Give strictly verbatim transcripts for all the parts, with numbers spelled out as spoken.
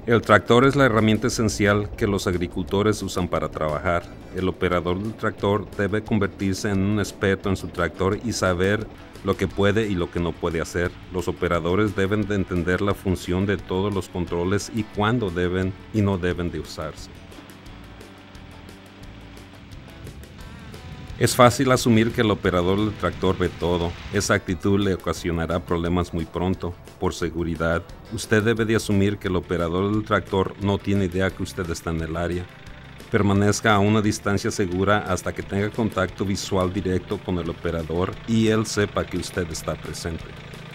El tractor es la herramienta esencial que los agricultores usan para trabajar. El operador del tractor debe convertirse en un experto en su tractor y saber lo que puede y lo que no puede hacer. Los operadores deben de entender la función de todos los controles y cuándo deben y no deben de usarse. Es fácil asumir que el operador del tractor ve todo. Esa actitud le ocasionará problemas muy pronto. Por seguridad, usted debe de asumir que el operador del tractor no tiene idea que usted está en el área. Permanezca a una distancia segura hasta que tenga contacto visual directo con el operador y él sepa que usted está presente.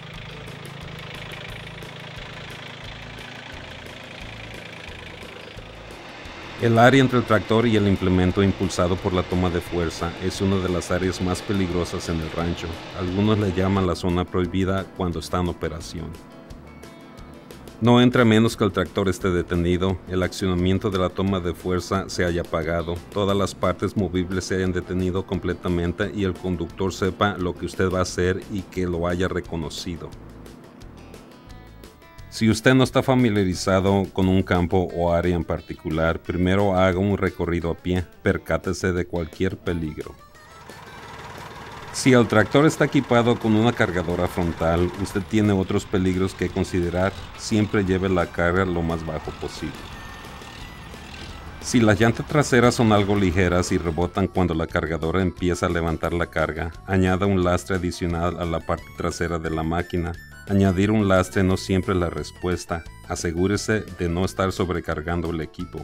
El área entre el tractor y el implemento impulsado por la toma de fuerza es una de las áreas más peligrosas en el rancho. Algunos le llaman la zona prohibida cuando está en operación. No entra a menos que el tractor esté detenido, el accionamiento de la toma de fuerza se haya apagado, todas las partes movibles se hayan detenido completamente y el conductor sepa lo que usted va a hacer y que lo haya reconocido. Si usted no está familiarizado con un campo o área en particular, primero haga un recorrido a pie, percátese de cualquier peligro. Si el tractor está equipado con una cargadora frontal, usted tiene otros peligros que considerar. Siempre lleve la carga lo más bajo posible. Si las llantas traseras son algo ligeras y rebotan cuando la cargadora empieza a levantar la carga, añada un lastre adicional a la parte trasera de la máquina. Añadir un lastre no siempre es la respuesta. Asegúrese de no estar sobrecargando el equipo.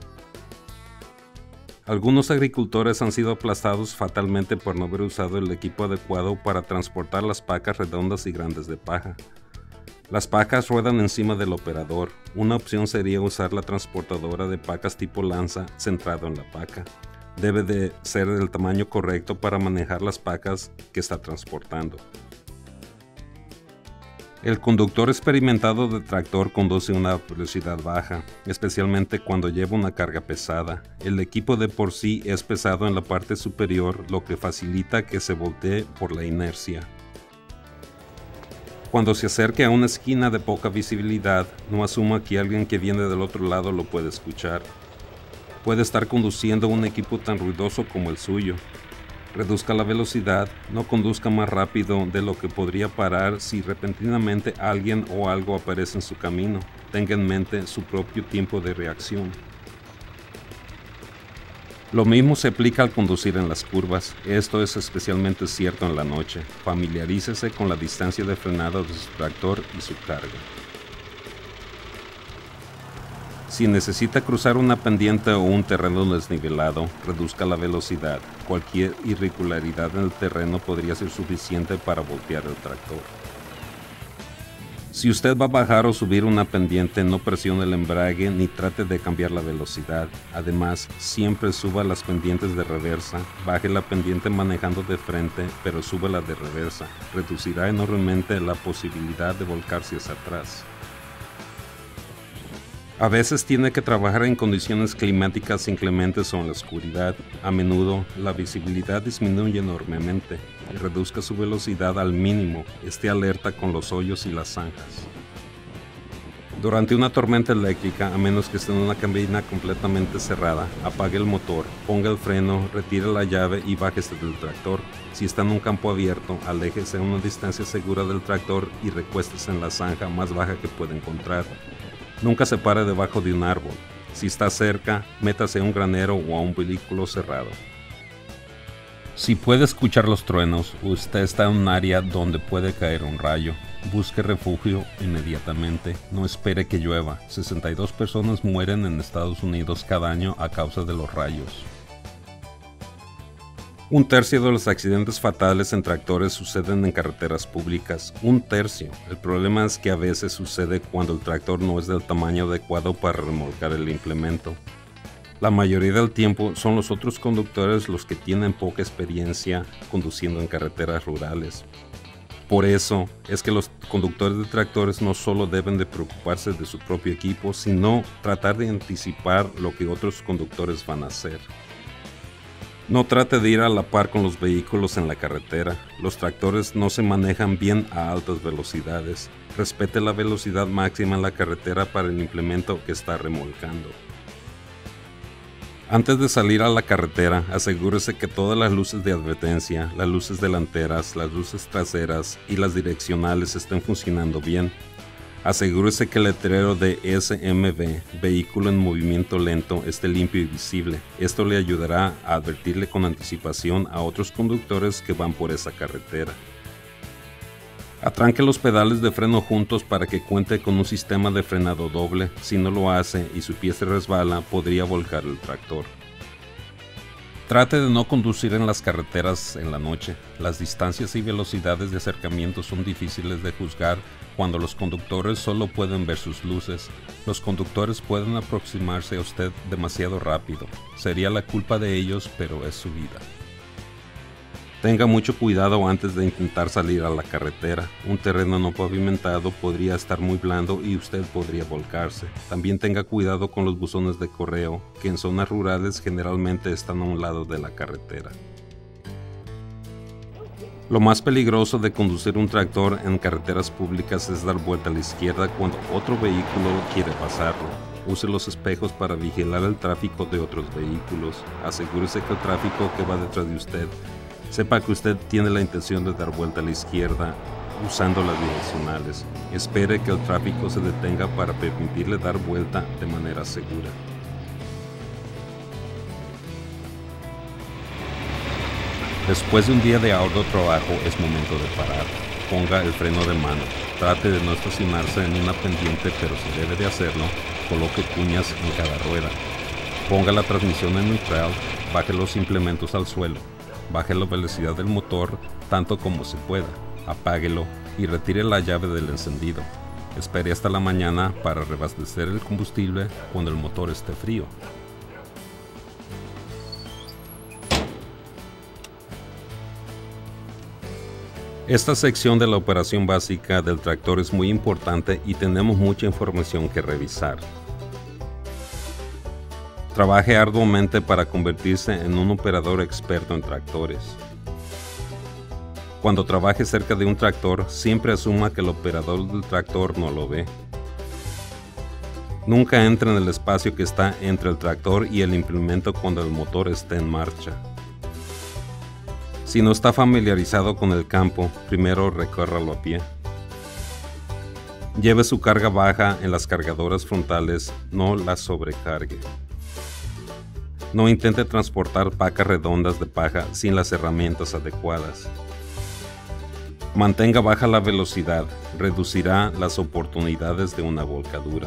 Algunos agricultores han sido aplastados fatalmente por no haber usado el equipo adecuado para transportar las pacas redondas y grandes de paja. Las pacas ruedan encima del operador. Una opción sería usar la transportadora de pacas tipo lanza centrado en la paca. Debe de ser del tamaño correcto para manejar las pacas que está transportando. El conductor experimentado de tractor conduce a una velocidad baja, especialmente cuando lleva una carga pesada. El equipo de por sí es pesado en la parte superior, lo que facilita que se voltee por la inercia. Cuando se acerque a una esquina de poca visibilidad, no asuma que alguien que viene del otro lado lo puede escuchar. Puede estar conduciendo un equipo tan ruidoso como el suyo. Reduzca la velocidad, no conduzca más rápido de lo que podría parar si repentinamente alguien o algo aparece en su camino. Tenga en mente su propio tiempo de reacción. Lo mismo se aplica al conducir en las curvas. Esto es especialmente cierto en la noche. Familiarícese con la distancia de frenado de su tractor y su carga. Si necesita cruzar una pendiente o un terreno desnivelado, reduzca la velocidad. Cualquier irregularidad en el terreno podría ser suficiente para voltear el tractor. Si usted va a bajar o subir una pendiente, no presione el embrague ni trate de cambiar la velocidad. Además, siempre suba las pendientes de reversa. Baje la pendiente manejando de frente, pero súbela de reversa. Reducirá enormemente la posibilidad de volcarse hacia atrás. A veces tiene que trabajar en condiciones climáticas inclementes o en la oscuridad. A menudo, la visibilidad disminuye enormemente. Reduzca su velocidad al mínimo. Esté alerta con los hoyos y las zanjas. Durante una tormenta eléctrica, a menos que esté en una cabina completamente cerrada, apague el motor, ponga el freno, retire la llave y bájese del tractor. Si está en un campo abierto, aléjese a una distancia segura del tractor y recuéstese en la zanja más baja que pueda encontrar. Nunca se pare debajo de un árbol. Si está cerca, métase a un granero o a un vehículo cerrado. Si puede escuchar los truenos, usted está en un área donde puede caer un rayo. Busque refugio inmediatamente. No espere que llueva. sesenta y dos personas mueren en Estados Unidos cada año a causa de los rayos. Un tercio de los accidentes fatales en tractores suceden en carreteras públicas. Un tercio. El problema es que a veces sucede cuando el tractor no es del tamaño adecuado para remolcar el implemento. La mayoría del tiempo son los otros conductores los que tienen poca experiencia conduciendo en carreteras rurales. Por eso es que los conductores de tractores no solo deben de preocuparse de su propio equipo, sino tratar de anticipar lo que otros conductores van a hacer. No trate de ir a la par con los vehículos en la carretera. Los tractores no se manejan bien a altas velocidades. Respete la velocidad máxima en la carretera para el implemento que está remolcando. Antes de salir a la carretera, asegúrese que todas las luces de advertencia, las luces delanteras, las luces traseras y las direccionales estén funcionando bien. Asegúrese que el letrero de S M V, vehículo en movimiento lento, esté limpio y visible. Esto le ayudará a advertirle con anticipación a otros conductores que van por esa carretera. Atranque los pedales de freno juntos para que cuente con un sistema de frenado doble. Si no lo hace y su pie se resbala, podría volcar el tractor. Trate de no conducir en las carreteras en la noche. Las distancias y velocidades de acercamiento son difíciles de juzgar cuando los conductores solo pueden ver sus luces. Los conductores pueden aproximarse a usted demasiado rápido. Sería la culpa de ellos, pero es su vida. Tenga mucho cuidado antes de intentar salir a la carretera. Un terreno no pavimentado podría estar muy blando y usted podría volcarse. También tenga cuidado con los buzones de correo, que en zonas rurales generalmente están a un lado de la carretera. Lo más peligroso de conducir un tractor en carreteras públicas es dar vuelta a la izquierda cuando otro vehículo quiere pasarlo. Use los espejos para vigilar el tráfico de otros vehículos. Asegúrese que el tráfico que va detrás de usted sepa que usted tiene la intención de dar vuelta a la izquierda usando las direccionales. Espere que el tráfico se detenga para permitirle dar vuelta de manera segura. Después de un día de arduo trabajo es momento de parar. Ponga el freno de mano. Trate de no estacionarse en una pendiente, pero si debe de hacerlo, coloque cuñas en cada rueda. Ponga la transmisión en neutral, baje los implementos al suelo. Baje la velocidad del motor tanto como se pueda, apáguelo y retire la llave del encendido. Espere hasta la mañana para reabastecer el combustible cuando el motor esté frío. Esta sección de la operación básica del tractor es muy importante y tenemos mucha información que revisar. Trabaje arduamente para convertirse en un operador experto en tractores. Cuando trabaje cerca de un tractor, siempre asuma que el operador del tractor no lo ve. Nunca entre en el espacio que está entre el tractor y el implemento cuando el motor esté en marcha. Si no está familiarizado con el campo, primero recórralo a pie. Lleve su carga baja en las cargadoras frontales, no las sobrecargue. No intente transportar pacas redondas de paja sin las herramientas adecuadas. Mantenga baja la velocidad, reducirá las oportunidades de una volcadura.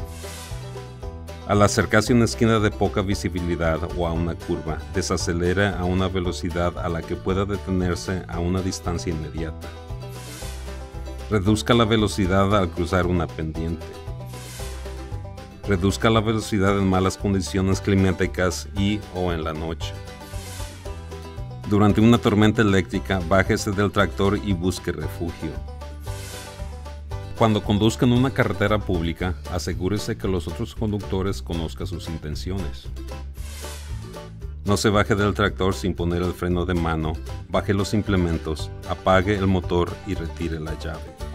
Al acercarse a una esquina de poca visibilidad o a una curva, desacelere a una velocidad a la que pueda detenerse a una distancia inmediata. Reduzca la velocidad al cruzar una pendiente. Reduzca la velocidad en malas condiciones climáticas y o en la noche. Durante una tormenta eléctrica, bájese del tractor y busque refugio. Cuando conduzca en una carretera pública, asegúrese que los otros conductores conozcan sus intenciones. No se baje del tractor sin poner el freno de mano, baje los implementos, apague el motor y retire la llave.